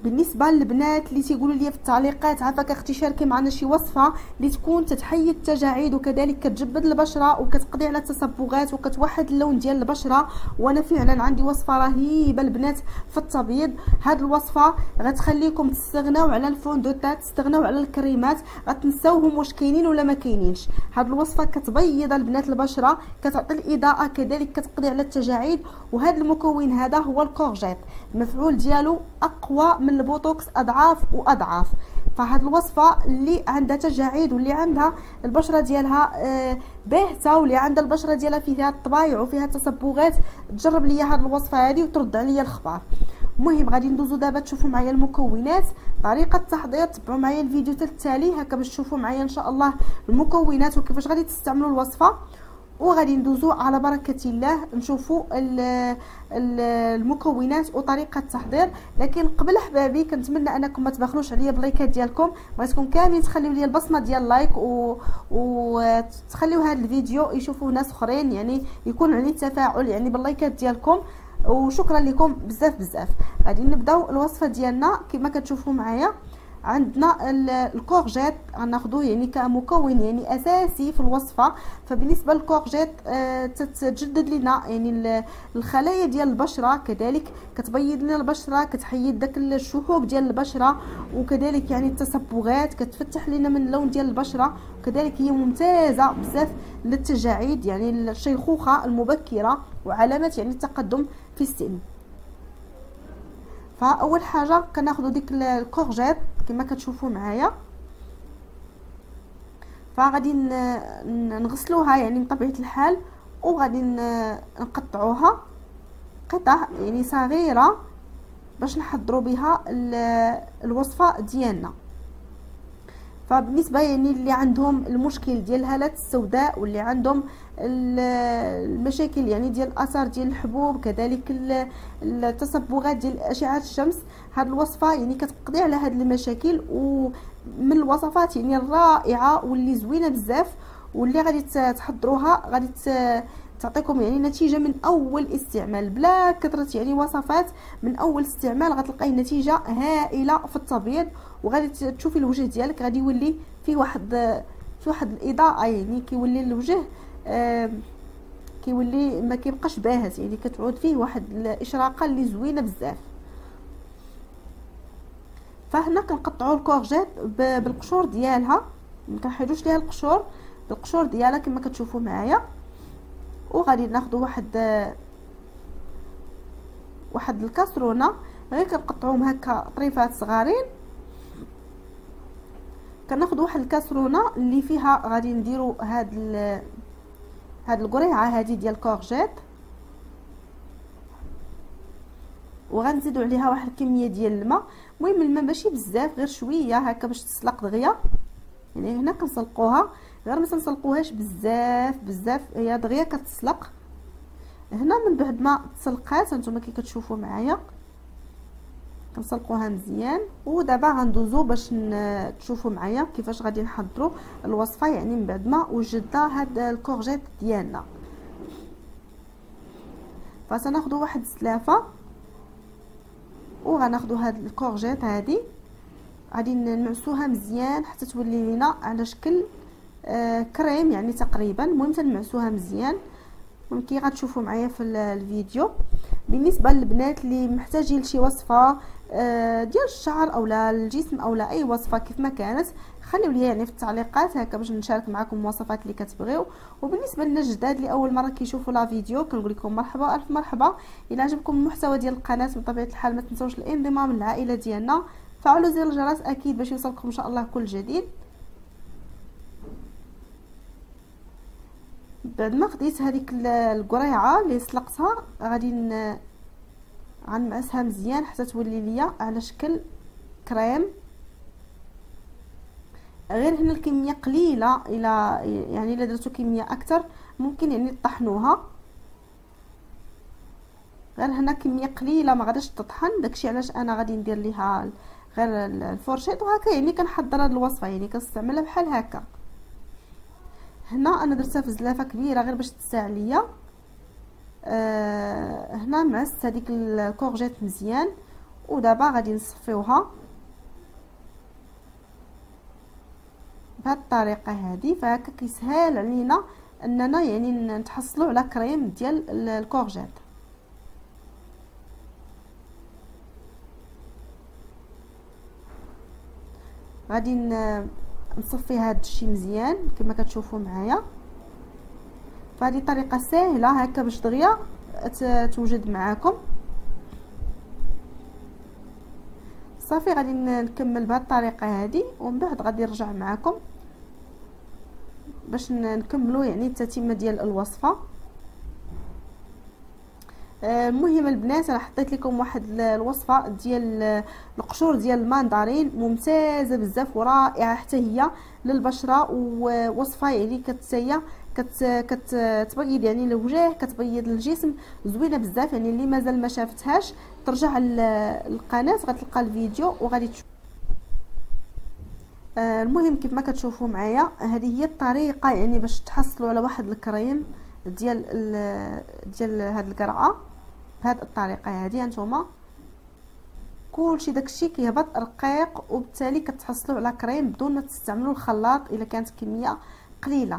بالنسبه للبنات اللي تيقولوا لي في التعليقات عافاك اختي شاركي معنا شي وصفه اللي تكون تتحيد التجاعيد وكذلك كتجبد البشره وكتقضي على التصبغات وكتوحد اللون ديال البشره، وانا فعلا عندي وصفه رهيبه البنات في التبييض. هاد الوصفه غتخليكم تستغناو على الفوندوتات، تستغناو على الكريمات، غتنساوهم واش كاينين ولا ما كاينينش. هاد الوصفه كتبيض البنات البشره، كتعطي الاضاءه، كذلك كتقضي على التجاعيد. وهذا المكون هذا هو الكورجيت، المفعول ديالو اقوى من البوتوكس اضعاف واضعاف. فهاد الوصفه اللي عندها تجاعيد واللي عندها البشره ديالها باهته واللي عندها البشره ديالها فيها الطبايع وفيها تصبغات، تجرب ليا هاد الوصفه هذه وترد عليا الخبر. المهم غادي ندوزو دابا تشوفوا معايا المكونات، طريقه التحضير، تبعوا معايا الفيديو حتى التالي هكا باش تشوفوا معايا ان شاء الله المكونات وكيفاش غادي تستعملوا الوصفه. وغادي ندوزو على بركه الله نشوفوا المكونات وطريقه التحضير. لكن قبل احبابي كنتمنى انكم ما تبخلوش عليا باللايكات ديالكم، بغيتكم كاملين تخليو لي البصمه ديال اللايك وتخليو هذا الفيديو يشوفوه ناس اخرين، يعني يكون عليه تفاعل يعني باللايكات ديالكم. وشكرا لكم بزاف بزاف. غادي نبداو الوصفه ديالنا كما كتشوفوا معايا. عندنا الكورجيت غناخذوه يعني كمكون يعني اساسي في الوصفه. فبالنسبه للكورجيت تتجدد لنا يعني الخلايا ديال البشره، كذلك كتبيض لنا البشره، كتحيد داك الشحوب ديال البشره، وكذلك يعني التصبغات، كتفتح لنا من اللون ديال البشره، وكذلك هي ممتازه بزاف للتجاعيد يعني الشيخوخه المبكره وعلامات يعني التقدم في السن. فاول حاجه كناخذوا ديك الكورجيت كما كتشوفوا معايا، فغادي نغسلوها يعني بطبيعه الحال، وغادي نقطعوها قطع يعني صغيره باش نحضروا بها الوصفه ديالنا. فبالنسبه يعني اللي عندهم المشكل ديال الهالات السوداء واللي عندهم المشاكل يعني ديال الاثار ديال الحبوب، كذلك التصبغات ديال اشعه الشمس، هاد الوصفه يعني كتقضي على هاد المشاكل، ومن الوصفات يعني الرائعه واللي زوينه بزاف، واللي غادي تحضروها غادي تعطيكم يعني نتيجه من اول استعمال بلا كثره يعني وصفات. من اول استعمال غتلقاي نتيجه هائله في التبييض، وغادي تشوفي الوجه ديالك غادي يولي فيه واحد الاضاءه، يعني كيولي الوجه كيولي ما كيبقاش باهت، يعني كتعود فيه واحد الاشراقه اللي زوينه بزاف. فهنا كنقطعوا الكورجيت بالقشور ديالها، ما كنحيدوش ليها القشور، بالقشور ديالها كما كتشوفوا معايا. وغادي ناخذوا واحد الكاسرونه، غير كنقطعوهم هكا طريفات صغارين. كناخذ واحد الكاسرونه اللي فيها غادي نديروا هاد القريعه هذه ديال الكورجيت، وغنزيدوا عليها واحد الكميه ديال الماء. المهم الماء ماشي بزاف، غير شويه هكا باش تسلق دغيا. يعني هنا كنسلقوها، غير ما تنسلقوهاش بزاف بزاف، هي دغيا كتسلق. هنا من بعد ما تسلقات هانتوما كي كتشوفوا معايا كنسلقوها مزيان. ودابا غندوزو باش تشوفوا معايا كيفاش غادي نحضروا الوصفه، يعني من بعد ما وجدنا هاد الكورجيت ديالنا. فسناخذوا واحد السلافه وغناخذوا هاد الكورجيت هادي، غادي نمعسوها مزيان حتى تولي لنا على شكل كريم يعني تقريبا. المهم تنمعسوها مزيان كي غتشوفوا معايا في الفيديو. بالنسبه للبنات اللي محتاجين لشي وصفه ديال الشعر اولا الجسم اولا اي وصفه كيف ما كانت، خليو لي يعني في التعليقات هكا باش نشارك معكم الوصفات اللي كتبغيو. وبالنسبه لنا الجداد اللي اول مره كيشوفوا لا فيديو كنقول لكم مرحبا الف مرحبا. الى عجبكم المحتوى ديال القناه بطبيعه الحال ما تنسوش الانضمام للعائله ديالنا، فعلوا زر الجرس اكيد باش يوصلكم ان شاء الله كل جديد. بعد ما خديت هذيك القريعه اللي سلقتها غادي غنمعسها مزيان حتى تولي ليا على شكل كريم. غير هنا الكميه قليله، الى يعني الا درتو كميه اكثر ممكن يعني تطحنوها. غير هنا كميه قليله ما غاديش تطحن، داكشي علاش انا غادي ندير ليها غير الفرشيط وهكا يعني كنحضر هاد الوصفه، يعني كنستعملها بحال هكا. هنا انا درتها في زلافه كبيره غير باش تساع ليا. هنا معست هذيك الكورجيت مزيان ودابا غادي نصفيوها بهذه الطريقه هذه. فهكا كيسهل علينا اننا يعني نتحصلوا على كريم ديال الكورجيت. غادي نصفي هذا الشيء مزيان كما كتشوفوا معايا. فهذه طريقه سهله هكا باش دغيا توجد معاكم. صافي غادي نكمل بهذه الطريقه هذه ومن بعد غادي نرجع معكم باش نكملوا يعني التتمه ديال الوصفه. المهم البنات انا حطيت لكم واحد الوصفه ديال القشور ديال الماندارين ممتازه بزاف ورائعه حتى هي للبشره، ووصفه يعني كتبيض يعني الوجه، كتبيض الجسم، زوينه بزاف. يعني اللي مازال ما شافتهاش ترجع للقناه غتلقى الفيديو وغادي تشوف. المهم كيف ما كتشوفوا معايا هذه هي الطريقه يعني باش تحصلوا على واحد الكريم ديال هاد القرعه بهذه الطريقه هذه. هانتوما كلشي داكشي كيهبط رقيق وبالتالي كتحصلوا على كريم بدون ما تستعملوا الخلاط الا كانت كميه قليله.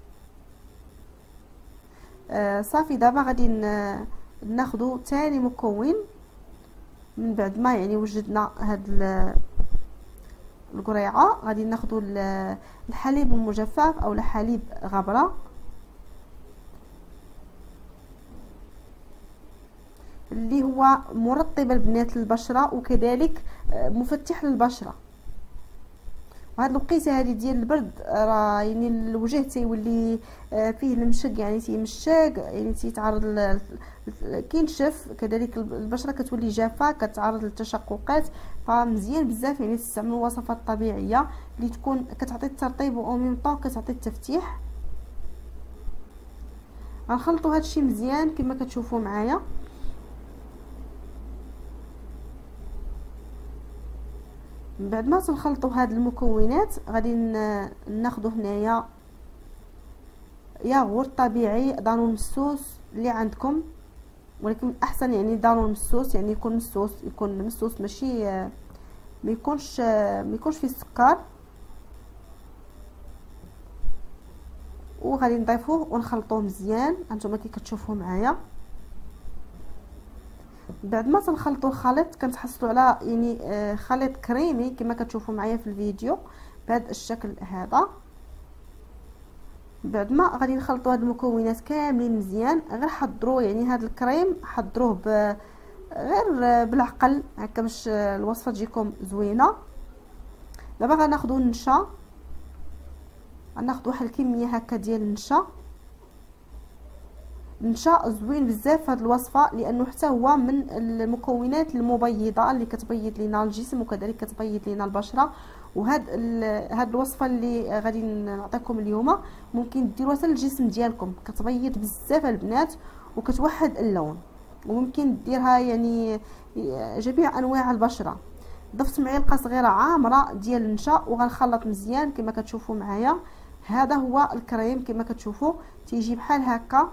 صافي دابا غادي ناخذوا ثاني مكون من بعد ما يعني وجدنا هاد القريعه. غادي ناخذوا الحليب المجفف او حليب غبره اللي هو مرطب البنات للبشره وكذلك مفتح للبشره. وهاد الوقيته هذه ديال البرد راه يعني الوجه تيولي فيه المشق، يعني تيمشق، يعني تيتعرض كينشف، كذلك البشره كتولي جافه كتعرض للتشققات. فمزيان بزاف يعني تستعملوا وصفات طبيعيه اللي تكون كتعطي الترطيب و ميم طون كتعطي التفتيح. غنخلطوا هادشي مزيان كما كتشوفوا معايا. من بعد ما تنخلطوا هاد المكونات غادي ناخذوا هنايا ياغورت طبيعي دانون مسوس اللي عندكم، ولكن احسن يعني دانون مسوس يعني يكون مسوس ماشي ما يكونش فيه السكر. وغادي نضيفوه ونخلطوه مزيان هانتوما كي كتشوفوا معايا. بعد ما تنخلطوا الخليط كنتحصلوا على يعني خليط كريمي كما كتشوفوا معايا في الفيديو بهذا الشكل هذا. بعد ما غادي نخلطوا هاد المكونات كاملين مزيان، غير حضروا يعني هذا الكريم حضروه غير بالعقل هكا باش الوصفه تجيكم زوينه. دابا غناخذوا النشا، غناخذ واحد الكميه هكا ديال النشا زوين بزاف هاد الوصفه لانه حتى هو من المكونات المبيضه اللي كتبيض لينا الجسم وكذلك كتبيض لينا البشره. وهاد الوصفه اللي غادي نعطيكم اليوم ممكن ديروها حتى للجسم ديالكم، كتبيض بزاف البنات وكتوحد اللون، وممكن ديرها يعني جميع انواع البشره. ضفت معلقه صغيره عامره ديال النشا وغنخلط مزيان كما كتشوفوا معايا. هذا هو الكريم كما كتشوفوا تيجي بحال هكا،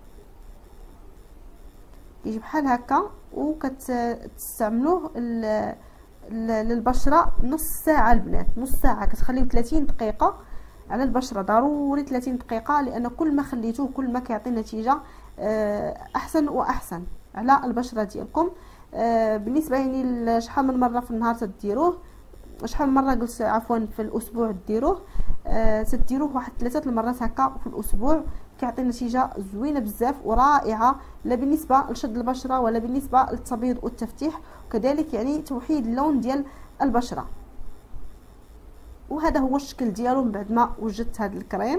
يجي بحال هكا وكتستعملوه للبشره نص ساعه البنات، نص ساعه كتخليوه 30 دقيقه على البشره، ضروري 30 دقيقه لان كل ما خليتوه كل ما كيعطي نتيجه احسن واحسن على البشره ديالكم. بالنسبه يعني شحال من مره في النهار تديروه، شحال من مره قلت عفوا في الاسبوع ديروه، تديروه واحد 3 المرات هكا في الاسبوع كيعطي نتيجه زوينه بزاف ورائعه، لا بالنسبه لشد البشره ولا بالنسبه للتبييض والتفتيح وكذلك يعني توحيد اللون ديال البشره. وهذا هو الشكل ديالو من بعد ما وجدت هذا الكريم.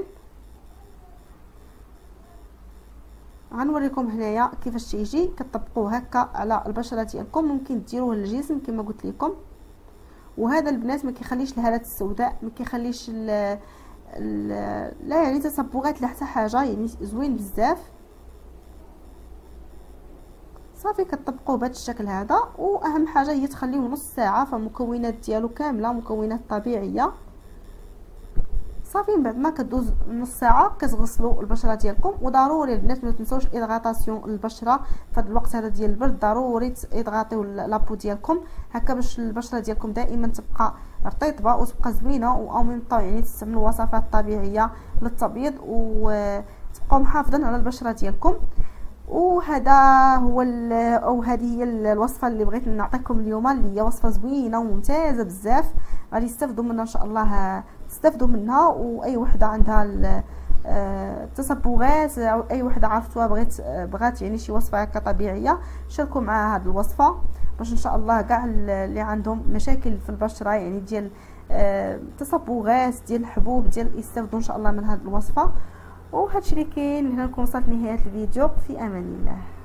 غنوريكم هنايا كيفاش تيجي، كتطبقوه هكا على البشره ديالكم، ممكن ديروه للجسم كما قلت لكم. وهذا البنات ما كيخليش الهالات السوداء، ما كيخليش لا يعني تصبغات لا حتى حاجه، يعني زوين بزاف. صافي كتطبقوه بهذا الشكل هذا، واهم حاجه هي تخليوه نص ساعه. فالمكونات ديالو كامله مكونات طبيعيه. صافي من بعد ما كدوز نص ساعه كتغسلوا البشره ديالكم. وضروري البنات ما تنساوش الادغاطاسيون البشره في هذا الوقت هذا ديال البرد، ضروري تضغطيو لابو ديالكم هكا باش البشره ديالكم دائما تبقى رطيبه وتبقى زوينه. او ميم طون يعني تستعملوا وصفات طبيعيه للتبييض وتبقاو محافظين على البشره ديالكم. وهذا هو او هذه هي الوصفه اللي بغيت نعطيكم اليوم، اللي هي وصفه زوينه وممتازه بزاف، غادي تستافدوا منها ان شاء الله، تستافدوا منها. واي وحده عندها التصبغات او اي وحده عرفتوها بغات يعني شي وصفه هكا طبيعيه، شاركوا معها هذه الوصفه باش ان شاء الله كاع اللي عندهم مشاكل في البشره يعني ديال تصبغات ديال الحبوب ديال يستافدوا ان شاء الله من هذه الوصفه. وهادشي اللي كاين. هنا نكون وصلت لنهايه الفيديو، في امان الله.